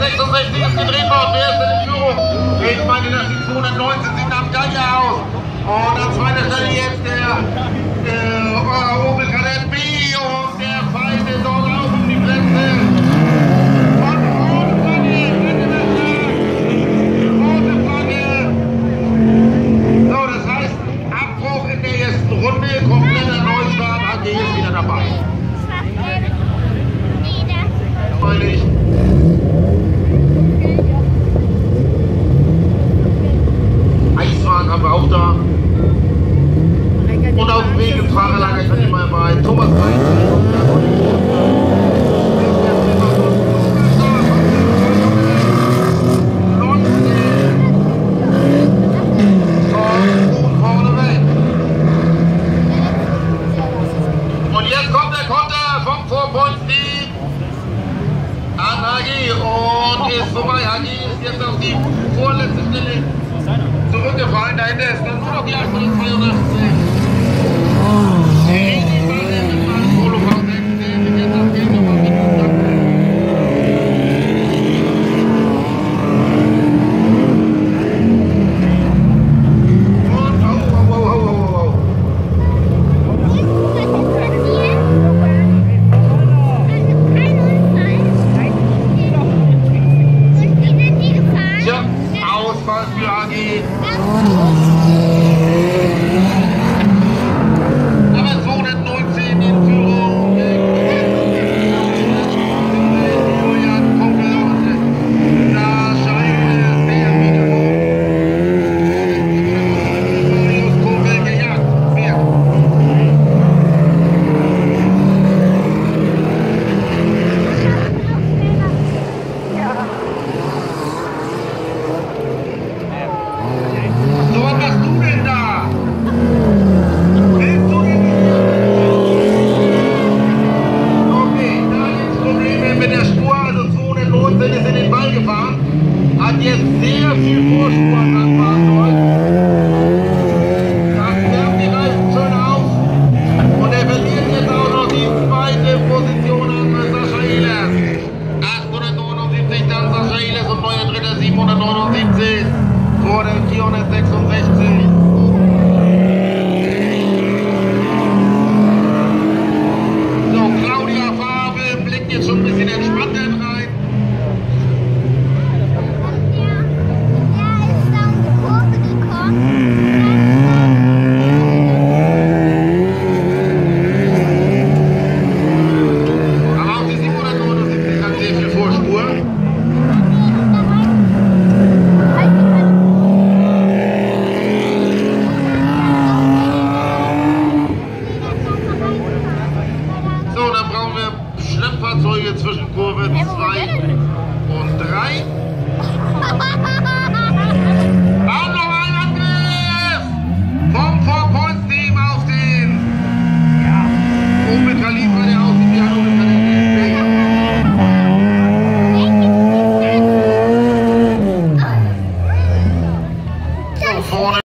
66 ist gedreht worden. Wer ist denn in Führung? Ich meine, dass die 219 sieht am Geier aus. Und an zweiter Stelle jetzt der Opel Kadett B und der feine dort auch um die Plätze. Und rote Flagge, rote Flagge. So, das heißt, Abbruch in der ersten Runde, kompletter Neustart, AG ist wieder dabei. Meine ich. Eiswagen haben wir auch da. Und auf dem Weg im Fahrerlager kann ich mal bei Thomas rein. Und jetzt kommt er vom Vorpoint-Team an HG und ist vorbei. HG ist jetzt auf die vorletzte Stelle zurückgefallen. Dahinter ist dann nur noch die 882. Ausfall für AG. Aber 219 in Führung. Julian Kumpel und da scheint der Wiederum. Julius Kumpel gejagt. Wer? So, was machst du denn da? Willst du denn okay, da gibt es Probleme mit der Spur, also 219 ist in den Ball gefahren, hat jetzt sehr viel Vorspur an Fahrzeug. Das wärmt die Reifen schön auf und er verliert jetzt auch noch die zweite Position an Sascha Ehlers. 879, dann Sascha Ehlers und neuer Dritter 779. Vor dem 466. So, Claudia Fabel blickt jetzt schon ein bisschen entspannt